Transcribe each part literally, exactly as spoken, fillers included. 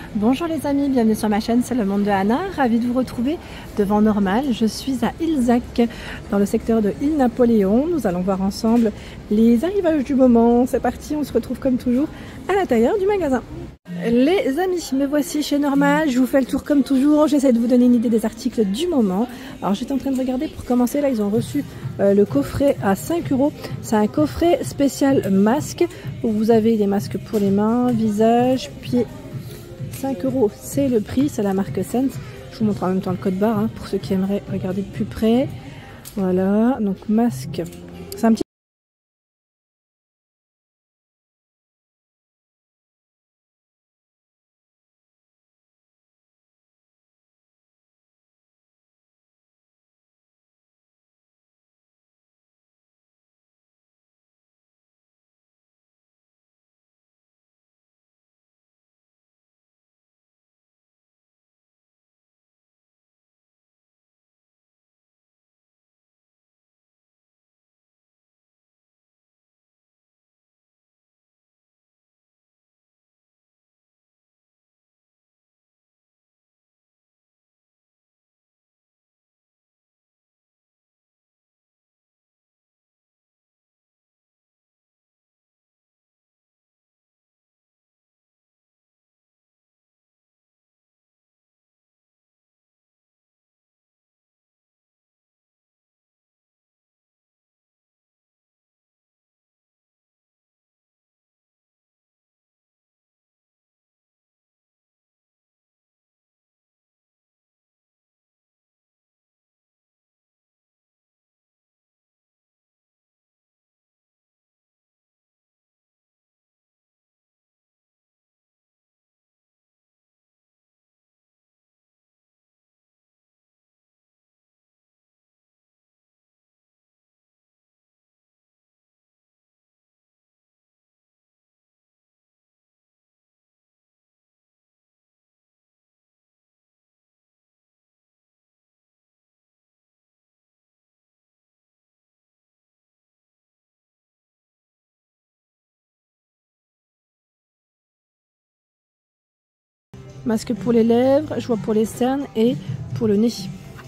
Bonjour les amis, bienvenue sur ma chaîne, c'est le monde de Anna. Ravie de vous retrouver devant Normal. Je suis à Ilzac, dans le secteur de Île Napoléon. Nous allons voir ensemble les arrivages du moment. C'est parti, on se retrouve comme toujours à l'intérieur du magasin. Les amis, me voici chez Normal. Je vous fais le tour comme toujours. J'essaie de vous donner une idée des articles du moment. Alors j'étais en train de regarder pour commencer. Là, ils ont reçu euh, le coffret à cinq euros. C'est un coffret spécial masque où vous avez des masques pour les mains, visage, pieds. cinq euros, c'est le prix, c'est la marque Sense. Je vous montre en même temps le code barre hein, pour ceux qui aimeraient regarder de plus près. Voilà, donc masque. C'est un petit. Masque pour les lèvres, je vois pour les cernes et pour le nez.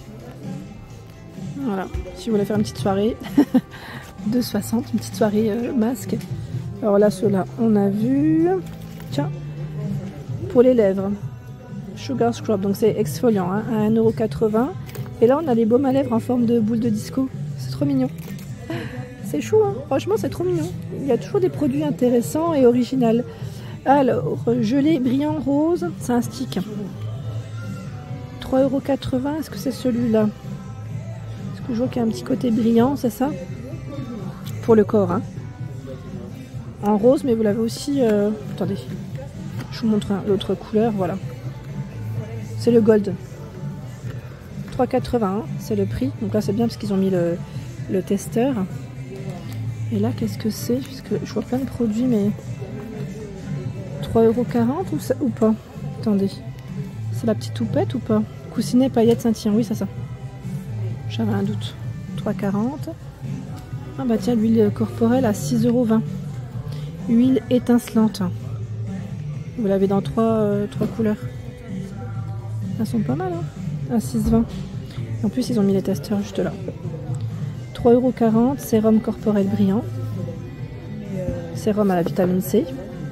Voilà, si vous voulez faire une petite soirée, deux soixante, une petite soirée euh, masque. Alors là, ceux-là, on a vu. Tiens, pour les lèvres, Sugar Scrub, donc c'est exfoliant, hein, à un euro quatre-vingts. Et là, on a les baumes à lèvres en forme de boule de disco. C'est trop mignon. C'est chou, hein, franchement, c'est trop mignon. Il y a toujours des produits intéressants et originaux. Alors, gelé brillant rose, c'est un stick. trois euros quatre-vingts, est-ce que c'est celui-là? Est-ce que je vois qu'il y a un petit côté brillant, c'est ça? Pour le corps, hein. En rose, mais vous l'avez aussi... Euh... Attendez, je vous montre hein, l'autre couleur, voilà. C'est le gold. trois euros quatre-vingts, c'est le prix. Donc là, c'est bien parce qu'ils ont mis le, le testeur. Et là, qu'est-ce que c'est? Parce que je vois plein de produits, mais... trois euros quarante ou, ou pas? Attendez. C'est la petite toupette ou pas? Coussinet, paillettes, scintillants. Oui, c'est ça. J'avais un doute. trois euros quarante. Ah bah tiens, l'huile corporelle à six euros vingt. Huile étincelante. Vous l'avez dans trois, euh, trois couleurs. Elles sont pas mal, hein, à six euros vingt. En plus, ils ont mis les testeurs juste là. trois euros quarante. Sérum corporel brillant. Sérum à la vitamine C.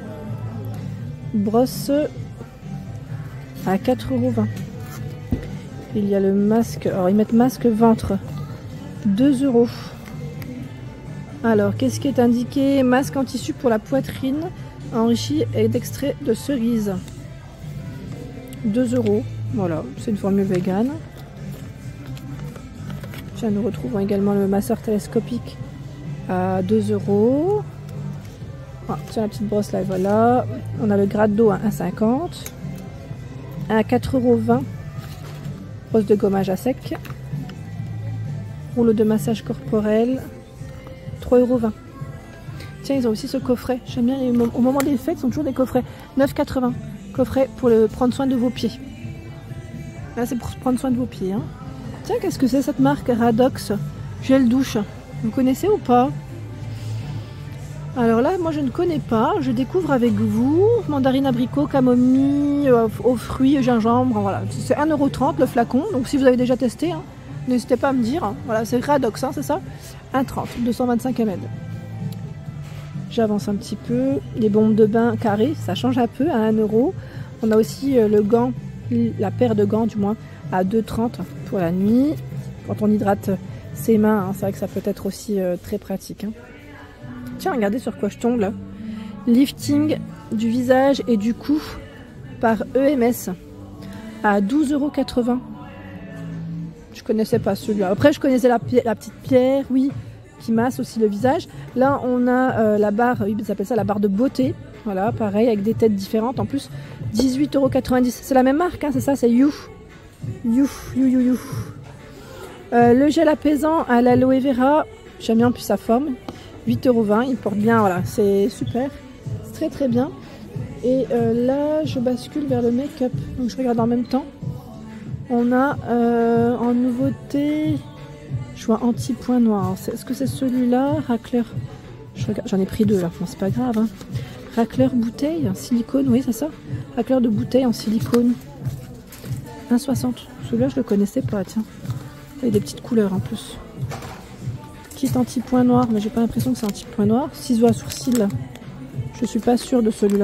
Brosse à quatre euros vingt. Il y a le masque. Alors, ils mettent masque ventre. deux euros. Alors, qu'est-ce qui est indiqué? Masque en tissu pour la poitrine, enrichi et d'extrait de cerise. deux euros. Voilà, c'est une formule vegan. Tiens, nous retrouvons également le masseur télescopique à deux euros. Ah, tiens, la petite brosse là, voilà. On a le gratte d'eau à un euro cinquante. À quatre euros vingt. Brosse de gommage à sec. Rouleau de massage corporel. trois euros vingt. Tiens, ils ont aussi ce coffret. J'aime bien, les, au moment des fêtes, ils ont toujours des coffrets. neuf euros quatre-vingts. Coffret pour le, prendre soin de vos pieds. Là, c'est pour prendre soin de vos pieds. Hein. Tiens, qu'est-ce que c'est cette marque? Radox Gel douche. Vous connaissez ou pas? Alors là, moi je ne connais pas, je découvre avec vous. Mandarine abricot, camomille, euh, aux fruits, gingembre, voilà. C'est un euro trente le flacon, donc si vous avez déjà testé, hein, n'hésitez pas à me dire. Hein. Voilà, c'est Radox, hein, c'est ça, un trente, deux cent vingt-cinq millilitres. J'avance un petit peu. Les bombes de bain carrées, ça change un peu, à un euro. On a aussi euh, le gant, la paire de gants du moins, à deux trente pour la nuit. Quand on hydrate ses mains, hein, c'est vrai que ça peut être aussi euh, très pratique. Hein. Tiens, regardez sur quoi je tombe là. Lifting du visage et du cou par E M S à douze euros quatre-vingts. Je connaissais pas celui-là. Après, je connaissais la, la petite pierre, oui, qui masse aussi le visage. Là, on a euh, la barre, ils appellent ça la barre de beauté. Voilà, pareil, avec des têtes différentes. En plus, dix-huit euros quatre-vingt-dix. C'est la même marque, hein, c'est ça, c'est You. You, You, You, You. Euh, le gel apaisant à l'aloe vera. J'aime bien en plus sa forme. huit euros vingt, il porte bien, voilà, c'est super, c'est très très bien. Et euh, là, je bascule vers le make-up, donc je regarde en même temps. On a euh, en nouveauté, je vois anti-point noir. Est-ce que c'est celui-là, racleur? J'en ai pris deux là, bon, c'est pas grave. Hein. Racleur bouteille, silicone, oui c'est ça. Racleur de bouteille en silicone, un soixante. Celui-là, je le connaissais pas, tiens. Il y a des petites couleurs en plus. Kit anti-point noir, mais j'ai pas l'impression que c'est anti-point noir. Ciseaux à sourcils, je suis pas sûre de celui-là.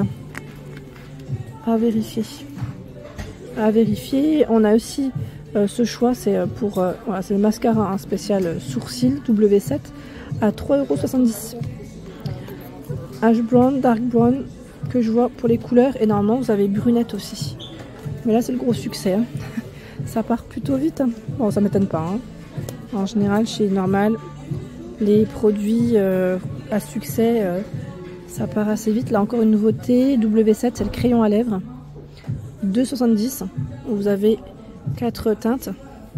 À vérifier. À vérifier. On a aussi euh, ce choix, c'est pour euh, voilà, c'est le mascara hein, spécial sourcil W sept à trois euros soixante-dix. Ash brown, dark brown que je vois pour les couleurs. Et normalement, vous avez brunette aussi. Mais là, c'est le gros succès. Hein. Ça part plutôt vite. Hein. Bon, ça m'étonne pas. Hein. En général, chez Normal, les produits euh, à succès, euh, ça part assez vite. Là encore une nouveauté, W sept, c'est le crayon à lèvres. deux euros soixante-dix. Vous avez quatre teintes.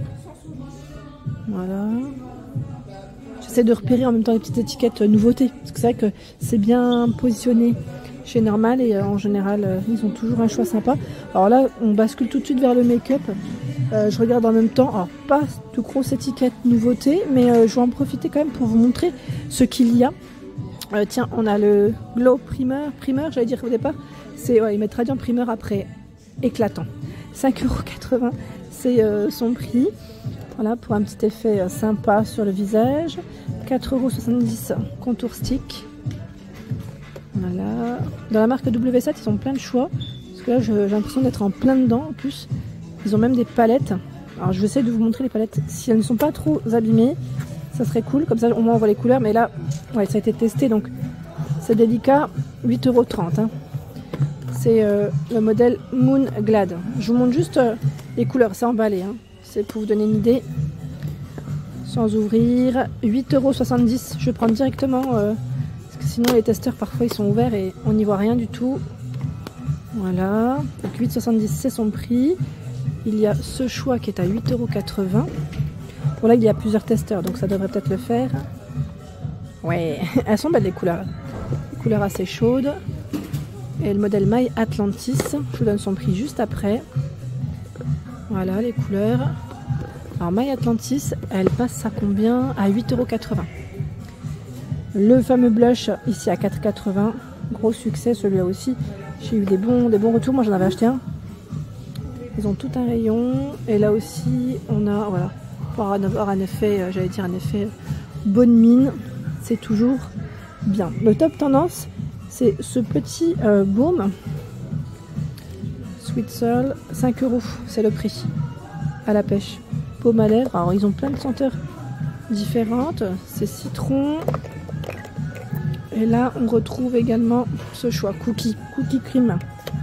Voilà. J'essaie de repérer en même temps les petites étiquettes euh, nouveautés. Parce que c'est vrai que c'est bien positionné chez Normal et euh, en général, euh, ils ont toujours un choix sympa. Alors là, on bascule tout de suite vers le make-up. Euh, je regarde en même temps, alors pas de grosses étiquettes nouveautés, mais euh, je vais en profiter quand même pour vous montrer ce qu'il y a. Euh, tiens, on a le Glow Primer, primer j'allais dire au départ, c'est ouais, ils mettent Radiant Primer après éclatant. cinq euros quatre-vingts, c'est euh, son prix. Voilà, pour un petit effet euh, sympa sur le visage. quatre euros soixante-dix, contour stick. Voilà. Dans la marque W sept, ils ont plein de choix. Parce que là, j'ai l'impression d'être en plein dedans en plus. Ils ont même des palettes. Alors je vais essayer de vous montrer les palettes. Si elles ne sont pas trop abîmées, ça serait cool. Comme ça au moins on voit les couleurs. Mais là, ouais, ça a été testé. Donc c'est délicat. huit euros trente. Hein. C'est euh, le modèle Moon Glad. Je vous montre juste euh, les couleurs. C'est emballé. Hein. C'est pour vous donner une idée. Sans ouvrir. huit euros soixante-dix. Je vais prendre directement. Euh, parce que sinon les testeurs parfois ils sont ouverts et on n'y voit rien du tout. Voilà. Donc huit euros soixante-dix c'est son prix. Il y a ce choix qui est à huit euros quatre-vingts. Bon là il y a plusieurs testeurs donc ça devrait peut-être le faire. Ouais, elles sont belles les couleurs. Les couleurs assez chaudes. Et le modèle My Atlantis. Je vous donne son prix juste après. Voilà les couleurs. Alors My Atlantis, elle passe à combien? À huit euros quatre-vingts. Le fameux blush ici à quatre euros quatre-vingts. Gros succès celui-là aussi. J'ai eu des bons, des bons retours. Moi j'en avais acheté un. Ils ont tout un rayon. Et là aussi, on a, voilà, pour avoir un effet, euh, j'allais dire un effet bonne mine. C'est toujours bien. Le top tendance, c'est ce petit euh, baume. Sweet Soul, cinq euros, c'est le prix. À la pêche. Baume à lèvres. Alors, ils ont plein de senteurs différentes. C'est citron. Et là, on retrouve également ce choix, cookie, cookie cream.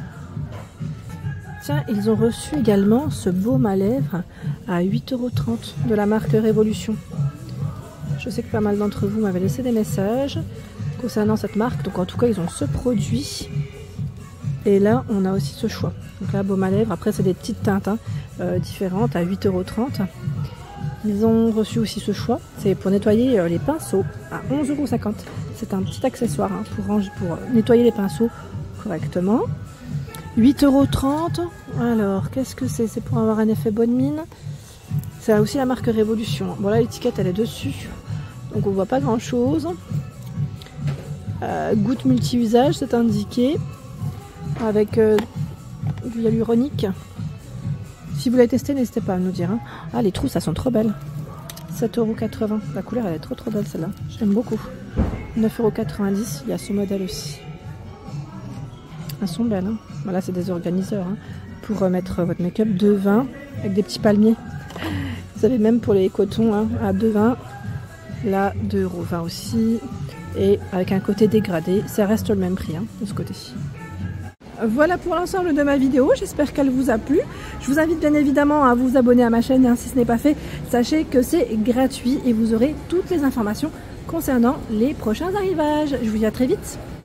Tiens, ils ont reçu également ce baume à lèvres à huit euros trente de la marque Révolution. Je sais que pas mal d'entre vous m'avaient laissé des messages concernant cette marque. Donc en tout cas, ils ont ce produit. Et là, on a aussi ce choix. Donc là, baume à lèvres. Après, c'est des petites teintes hein, euh, différentes à huit euros trente. Ils ont reçu aussi ce choix. C'est pour nettoyer euh, les pinceaux à onze euros cinquante. C'est un petit accessoire hein, pour, ranger, pour nettoyer les pinceaux correctement. huit euros trente. Alors, qu'est-ce que c'est? C'est pour avoir un effet bonne mine. C'est aussi la marque Révolution. Bon, là, l'étiquette, elle est dessus. Donc, on voit pas grand-chose. Euh, goutte multi-usage, c'est indiqué. Avec euh, du hyaluronique. Si vous l'avez testé, n'hésitez pas à nous dire. Hein. Ah, les trousses, elles sont trop belles. sept euros quatre-vingts. La couleur, elle est trop trop belle celle-là. J'aime beaucoup. neuf euros quatre-vingt-dix. Il y a ce modèle aussi. Elles sont belles. Hein. Voilà, c'est des organiseurs. Hein. Pour remettre votre make-up, deux euros vingt avec des petits palmiers. Vous avez même pour les cotons hein, à deux euros vingt. Là, deux euros vingt aussi. Et avec un côté dégradé. Ça reste le même prix hein, de ce côté-ci. Voilà pour l'ensemble de ma vidéo, j'espère qu'elle vous a plu. Je vous invite bien évidemment à vous abonner à ma chaîne hein, si ce n'est pas fait. Sachez que c'est gratuit et vous aurez toutes les informations concernant les prochains arrivages. Je vous dis à très vite.